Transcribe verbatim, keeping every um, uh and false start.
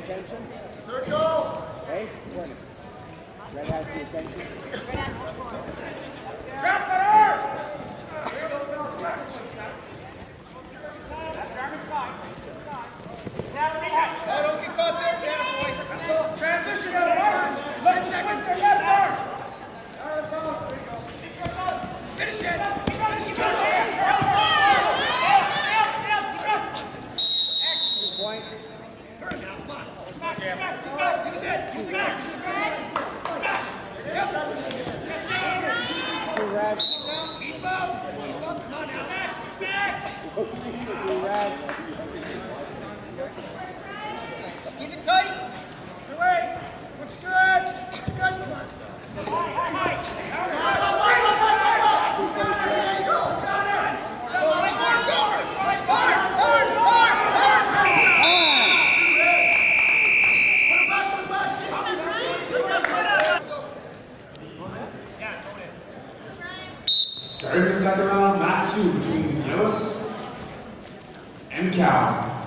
attention. Circle! Okay, win. Red has the attention. Trap the earth! Oh, don't get caught there, Janet boy. That's all. Transition to the arm. Let's second their left arm. Finish it. Finish it. Excellent point. Turn now, come on. Come on, Jam. Use it. Use it. Yes. Two red. Keep up. Keep up. Come on now. Push back. Two red. Keep it tight. Good way. Looks good. Looks good. Come on. Starting the second round, match two between Gillis and Cowan.